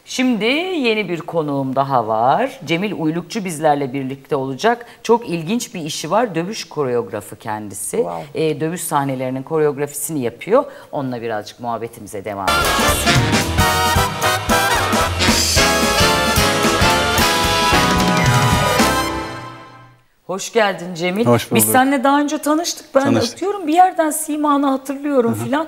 Şimdi yeni bir konuğum daha var. Cemil Uylukçu bizlerle birlikte olacak. Çok ilginç bir işi var. Dövüş koreografı kendisi. Wow. Dövüş sahnelerinin koreografisini yapıyor. Onunla birazcık muhabbetimize devam edeceğiz. Hoş geldin Cemil. Hoş bulduk. Biz seninle daha önce tanıştık. Ben öpüyorum bir yerden simanı hatırlıyorum filan.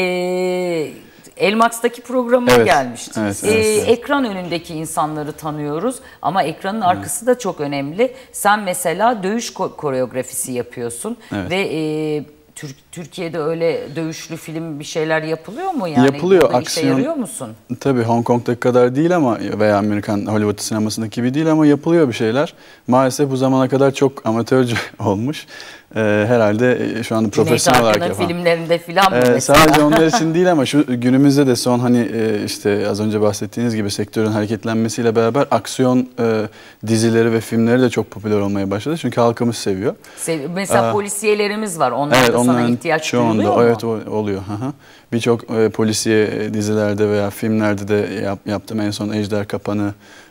Elmax'taki programa gelmiştik. Evet. Ekran önündeki insanları tanıyoruz ama ekranın arkası da çok önemli. Sen mesela dövüş koreografisi yapıyorsun ve Türkiye'de öyle dövüşlü film bir şeyler yapılıyor mu? Yani yapılıyor. Aksiyon. Yarıyor musun? Tabii Hong Kong'daki kadar değil ama veya Amerikan Hollywood sinemasındaki gibi değil ama yapılıyor bir şeyler. Maalesef bu zamana kadar çok amatörce olmuş. Herhalde şu anda profesyonel olarak yapan. Filmlerinde filan mı mesela? Sadece onlar için değil ama şu günümüzde de son işte az önce bahsettiğiniz gibi sektörün hareketlenmesiyle beraber aksiyon dizileri ve filmleri de çok popüler olmaya başladı. Çünkü halkımız seviyor. Mesela polisiyelerimiz var. Onlar da sana ihtiyaç duyuluyor mu? Evet oluyor. Birçok polisiye dizilerde veya filmlerde de yaptım. En son Ejder Kapanı,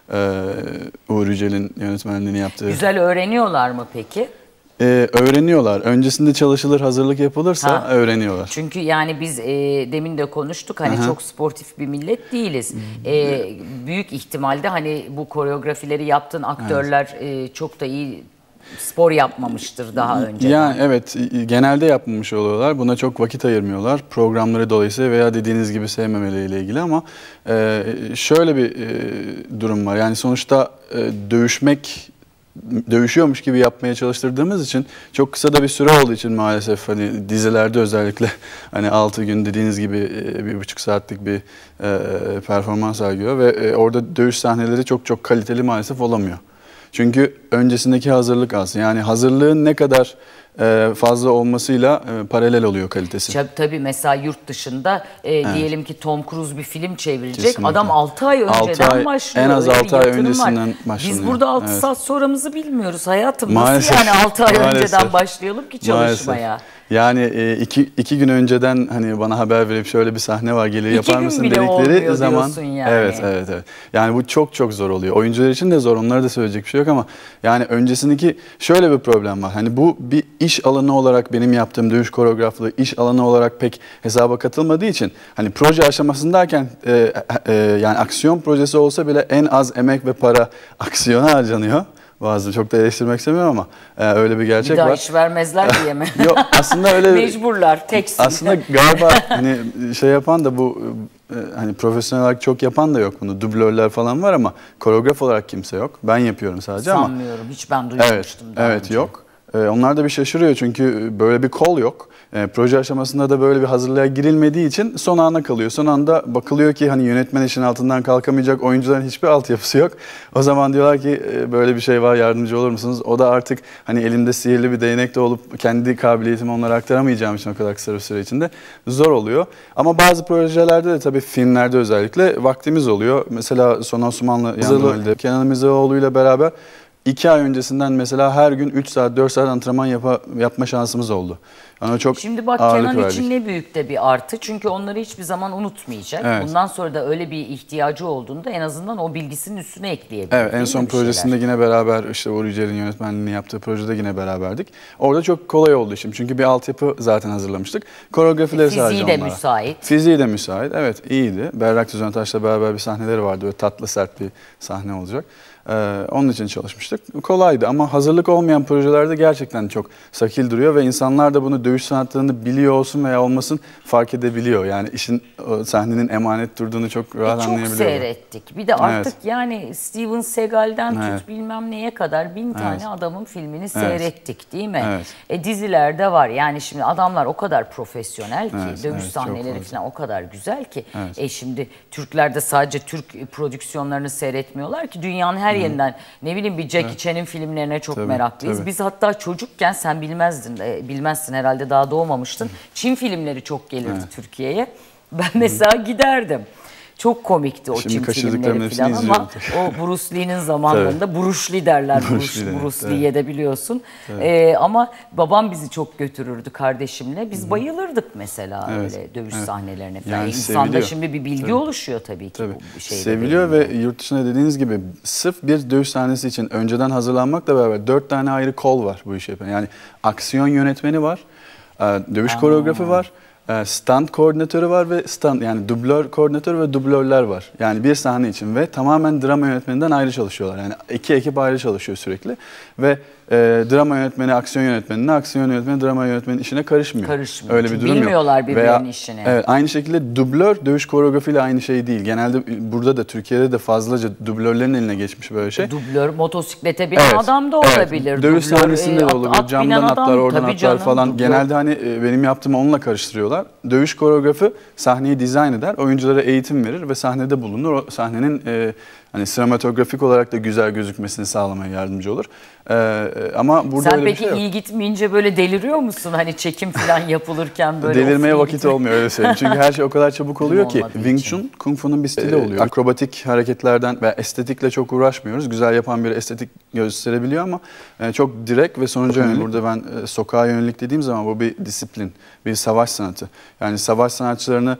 Uğur Yücel'in yönetmenliğini yaptığı. Güzel öğreniyorlar mı peki? Öğreniyorlar. Öncesinde çalışılır, hazırlık yapılırsa öğreniyorlar. Çünkü yani biz demin de konuştuk hani çok sportif bir millet değiliz. Büyük ihtimalle hani bu koreografileri yaptığın aktörler çok da iyi spor yapmamıştır daha önce. Yani evet, genelde yapmamış oluyorlar. Buna çok vakit ayırmıyorlar. Programları dolayısıyla veya dediğiniz gibi sevmemeleriyle ilgili ama şöyle bir durum var. Yani sonuçta dövüşüyormuş gibi yapmaya çalıştırdığımız için çok kısa da bir süre olduğu için maalesef hani dizilerde özellikle hani 6 gün dediğiniz gibi 1,5 saatlik bir performans sergiliyor ve orada dövüş sahneleri çok kaliteli maalesef olamıyor. Çünkü öncesindeki hazırlık az. Yani hazırlığın ne kadar fazla olmasıyla paralel oluyor kalitesi. Tabii mesela yurt dışında diyelim ki Tom Cruise bir film çevirecek. Kesinlikle. Adam 6 ay önceden başlıyor. En az Öyle 6 ay öncesinden başlıyor. Biz burada 6 saat sonramızı bilmiyoruz hayatım. Maalesef. Nasıl yani 6 ay önceden başlayalım ki çalışmaya? Maalesef. Yani iki gün önceden hani bana haber verip şöyle bir sahne var gelir yapar mısın dedikleri zaman yani. Evet. Yani bu çok zor oluyor. Oyuncular için de zor. Onlara da söyleyecek bir şey yok ama yani öncesindeki şöyle bir problem var. Hani bu bir iş alanı olarak benim yaptığım dövüş koreograflığı iş alanı olarak pek hesaba katılmadığı için hani proje aşamasındayken yani aksiyon projesi olsa bile en az emek ve para aksiyona harcanıyor. Bazı çok da eleştirmek istemiyorum ama öyle bir gerçek var. Bir daha iş vermezler diye mi? Yok aslında öyle. Mecburlar teksin. Aslında galiba hani şey yapan da bu hani profesyonel olarak çok yapan da yok bunu. Dublörler falan var ama koreograf olarak kimse yok. Ben yapıyorum sadece ama. Sanmıyorum. Hiç ben duymamıştım daha önce. Yok. Onlar da bir şaşırıyor çünkü böyle bir kol yok. Proje aşamasında da böyle bir hazırlığa girilmediği için son ana kalıyor. Son anda bakılıyor ki hani yönetmen işin altından kalkamayacak, oyuncuların hiçbir altyapısı yok. O zaman diyorlar ki böyle bir şey var, yardımcı olur musunuz? O da artık hani elimde sihirli bir değnek de olup kendi kabiliyetimi onlara aktaramayacağım için o kadar kısa bir süre içinde zor oluyor. Ama bazı projelerde de tabii filmlerde özellikle vaktimiz oluyor. Mesela Son Osmanlı Yanlıvalide Kenan İmirzalıoğlu ile beraber 2 ay öncesinden mesela her gün 3 saat 4 saat antrenman yapma şansımız oldu. Yani çok şimdi bak Kenan için ne büyük de bir artı. Çünkü onları hiçbir zaman unutmayacak. Evet. Bundan sonra da öyle bir ihtiyacı olduğunda en azından o bilgisinin üstüne ekleyebilir. Evet, en son projesinde yine beraber işte Uğur Yücel'in yönetmenliğini yaptığı projede yine beraberdik. Orada çok kolay oldu işim. Çünkü bir altyapı zaten hazırlamıştık. Koreografileri sadece onlara. Fiziği de müsait. Fiziği de müsait. Evet, iyiydi. Berrak Tüzüntaş'la beraber bir sahneleri vardı. Böyle tatlı sert bir sahne olacak. Onun için çalışmıştık. Kolaydı ama hazırlık olmayan projelerde gerçekten çok sakil duruyor ve insanlar da bunu dövüş sanatlarını biliyor olsun veya olmasın fark edebiliyor. Yani sahnenin emanet durduğunu çok rahat anlayabiliyorlar. Çok seyrettik. Bir de artık yani Steven Seagal'den tut bilmem neye kadar 1000 tane adamın filmini seyrettik değil mi? Evet. Dizilerde var. Yani şimdi adamlar o kadar profesyonel ki dövüş sahneleri falan o kadar güzel ki. Şimdi Türkler de sadece Türk prodüksiyonlarını seyretmiyorlar ki dünyanın her yerinden ne bileyim bir Jackie Chan'in filmlerine çok meraklıyız. Biz hatta çocukken sen bilmezsin herhalde daha doğmamıştın. Çin filmleri çok gelirdi Türkiye'ye. Ben mesela giderdim. Çok komikti o Şimdi Çin kaçırdıklarımın filmleri hepsini falan ama izliyorum o Bruce Lee'nin zamanlarında Bruce Lee derler. Bruce Lee'ye de biliyorsun. Ama babam bizi çok götürürdü kardeşimle. Biz bayılırdık mesela öyle dövüş sahnelerine falan. Yani İnsanda seviliyor. şimdi bir bilgi oluşuyor tabii ki bu şeyde. Seviliyor ve yurt dışında dediğiniz gibi sırf bir dövüş sahnesi için önceden hazırlanmakla beraber 4 tane ayrı kol var bu işi yapan. Yani aksiyon yönetmeni var, dövüş koreografi var, stunt koordinatörü var ve yani dublör koordinatörü ve dublörler var. Yani bir sahne için ve tamamen drama yönetmeninden ayrı çalışıyorlar. Yani iki ekip ayrı çalışıyor sürekli ve drama yönetmeni aksiyon yönetmenine, aksiyon yönetmeni drama yönetmenin işine karışmıyor. Öyle bir durum bilmiyorlar birbirlerinin işini. Evet, aynı şekilde dublör dövüş koreografiyle aynı şey değil. Genelde burada da Türkiye'de de fazlaca dublörlerin eline geçmiş böyle şey. Dublör motosiklete binen adam da olabilir. Dövüş Dublör, sahnesinde de olabilir. Camdan atlar, oradan atlar falan. Dublör. Genelde hani benim yaptığımı onunla karıştırıyorlar. Dövüş koreografi sahneyi dizayn eder, oyunculara eğitim verir ve sahnede bulunur. O sahnenin hani sinematografik olarak da güzel gözükmesini sağlamaya yardımcı olur. Ama burada sen öyle bir şey yok. Sen peki iyi gitmeyince böyle deliriyor musun? Hani çekim falan yapılırken böyle... Delirmeye vakit olmuyor öyle söyleyeyim. Çünkü her şey o kadar çabuk oluyor ki. Wing Chun, Kung Fu'nun bir stili oluyor. Akrobatik hareketlerden ve estetikle çok uğraşmıyoruz. Güzel yapan bir estetik gösterebiliyor ama çok direkt ve sonuca yönelik. Burada ben sokağa yönelik dediğim zaman bu bir disiplin, bir savaş sanatı. Yani savaş sanatçılarını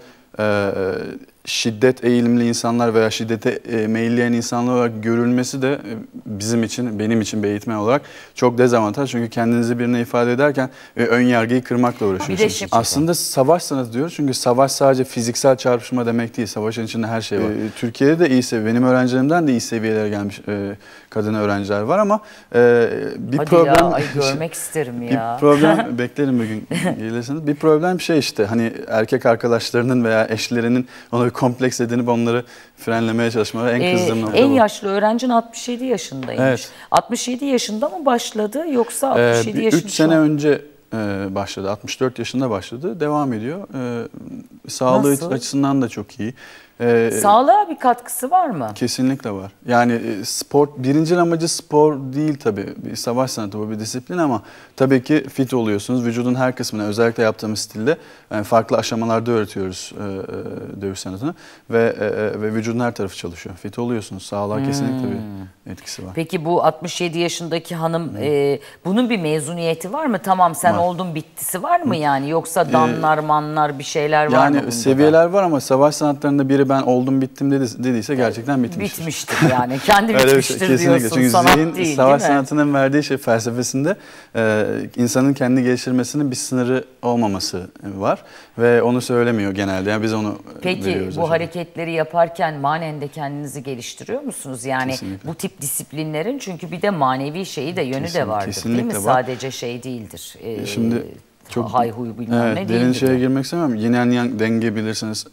şiddet eğilimli insanlar veya şiddete meyilleyen insanlar olarak görülmesi de bizim için, benim için bir eğitmen olarak çok dezavantaj. Çünkü kendinizi birine ifade ederken ön yargıyı kırmakla uğraşıyorsunuz. Aslında savaş sanatı diyoruz çünkü savaş sadece fiziksel çarpışma demek değil. Savaşın içinde her şey var. Türkiye'de de iyi seviye, benim öğrencilerimden de iyi seviyelere gelmiş kadın öğrenciler var ama bir hadi problem... Ya, ay görmek isterim ya. Bir problem, beklerim bugün gelirsiniz. Bir problem şey işte hani erkek arkadaşlarının veya eşlerinin ona bir kompleks edinip onları frenlemeye çalışmaları en kızdığım nokta bu. En yaşlı öğrencin 67 yaşındaymış. Evet. 67 yaşında mı başladı yoksa 67 yaşında? 3 sene önce başladı. 64 yaşında başladı. Devam ediyor. Sağlığı açısından da çok iyi. Sağlığa bir katkısı var mı? Kesinlikle var. Yani spor, birincil amacı spor değil tabii. Bir savaş sanatı bu, bir disiplin ama tabii ki fit oluyorsunuz. Vücudun her kısmına özellikle yaptığımız stilde yani farklı aşamalarda öğretiyoruz dövüş sanatını ve vücudun her tarafı çalışıyor. Fit oluyorsunuz. Sağlığa kesinlikle bir etkisi var. Peki bu 67 yaşındaki hanım bunun bir mezuniyeti var mı? Tamam sen oldun bittisi var mı yani? Yoksa danlar manlar bir şeyler var mı? Yani seviyeler var ama savaş sanatlarında biri ben oldum bittim dediyse gerçekten bitmiştir. Bitmiştir yani. Kendi bitmiştir diyorsun. Çünkü sanat zihin, değil, savaş değil mi? sanatının verdiği şey felsefesinde insanın kendi geliştirmesinin bir sınırı olmaması var ve onu söylemiyor genelde. Yani biz onu Peki veriyoruz. bu hareketleri yaparken manen de kendinizi geliştiriyor musunuz? Yani kesinlikle. Bu tip disiplinlerin çünkü bir de manevi şeyi de yönü de vardır değil mi? Var. Sadece şey değildir. Şimdi çok hayhuy bilmem ne derin değildir. şeye girmek istemem. Yin and Yang denge bilirsiniz.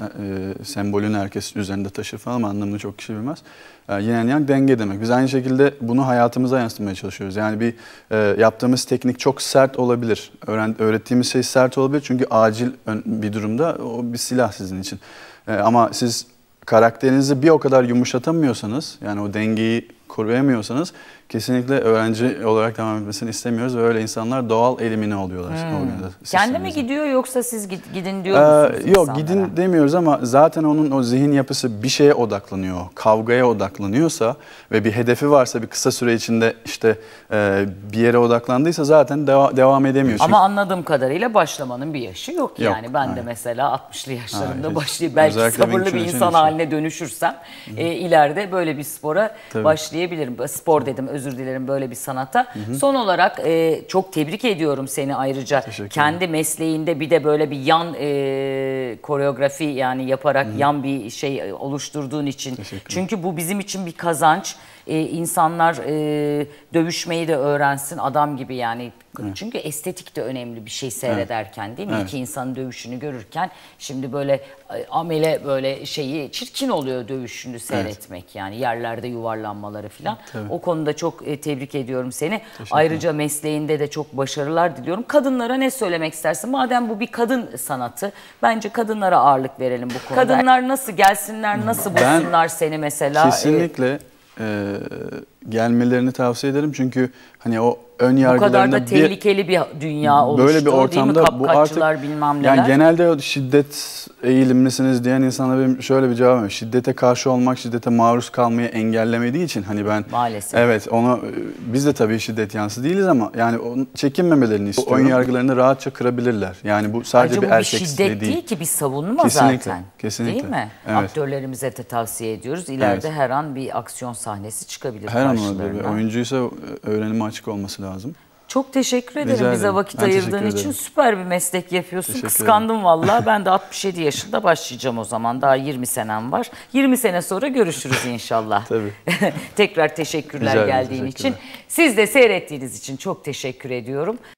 Sembolünü herkes üzerinde taşır falan ama anlamını çok kişi bilmez. Yin and Yang denge demek. Biz aynı şekilde bunu hayatımıza yansıtmaya çalışıyoruz. Yani bir yaptığımız teknik çok sert olabilir. Öğrettiğimiz şey sert olabilir çünkü acil bir durumda o bir silah sizin için. Ama siz karakterinizi bir o kadar yumuşatamıyorsanız yani o dengeyi koruyamıyorsanız kesinlikle öğrenci olarak devam etmesini istemiyoruz ve öyle insanlar doğal elimine oluyorlar. Kendi mi gidiyor yoksa siz gidin diyor musunuz Yok gidin demiyoruz ama zaten onun o zihin yapısı bir şeye odaklanıyor. Kavgaya odaklanıyorsa ve bir hedefi varsa bir kısa süre içinde işte bir yere odaklandıysa zaten devam edemiyor. Ama anladığım kadarıyla başlamanın bir yaşı yok yani. Ben de mesela 60'lı yaşlarımda başlayıp belki sabırlı bir insan haline dönüşürsem ileride böyle bir spora başlayabilirim. Spor dedim özür dilerim böyle bir sanata. Son olarak çok tebrik ediyorum seni ayrıca. Kendi mesleğinde bir de böyle bir yan koreografi yani yaparak yan bir şey oluşturduğun için. Çünkü bu bizim için bir kazanç. İnsanlar dövüşmeyi de öğrensin adam gibi yani. Çünkü estetik de önemli bir şey seyrederken değil mi? İki insanın dövüşünü görürken şimdi böyle amele böyle şeyi çirkin oluyor dövüşünü seyretmek yani yerlerde yuvarlanmaları falan. O konuda çok tebrik ediyorum seni. Ayrıca mesleğinde de çok başarılar diliyorum. Kadınlara ne söylemek istersin? Madem bu bir kadın sanatı bence kadınlara ağırlık verelim bu konuda. Kadınlar nasıl gelsinler nasıl bulsunlar seni mesela? Kesinlikle gelmelerini tavsiye ederim. Çünkü hani o ön Bu yargılarında kadar da tehlikeli bir dünya oluştu. böyle bir ortamda değil mi? bu artık Bilmem neler. yani genelde o şiddet eğilimlisiniz diyen insana benim şöyle bir cevabım var. Şiddete karşı olmak, şiddete maruz kalmayı engellemediği için hani ben maalesef. Evet, onu biz de tabii şiddet yanlısı değiliz ama yani onun çekinmemelerini istiyorum. Ön yargılarını rahatça kırabilirler. Yani bu sadece Ayrıca bir bu erkek şiddet isteği değil ki, bir savunma Kesinlikle, zaten. kesinlikle. Değil mi? Evet. Aktörlerimize de tavsiye ediyoruz. İleride Evet. her an bir aksiyon sahnesi çıkabilir Her an karşılarına. olabilir. Oyuncuysa öğrenime açık olması lazım. Çok teşekkür ederim Rica bize ederim. vakit Ben ayırdığın teşekkür için. ederim. Süper bir meslek yapıyorsun. Teşekkür Kıskandım vallahi. Ben de 67 yaşında başlayacağım o zaman. Daha 20 senem var. 20 sene sonra görüşürüz inşallah. Tabii. Tekrar teşekkürler Rica ederim, geldiğin için. teşekkürler. Siz de seyrettiğiniz için çok teşekkür ediyorum.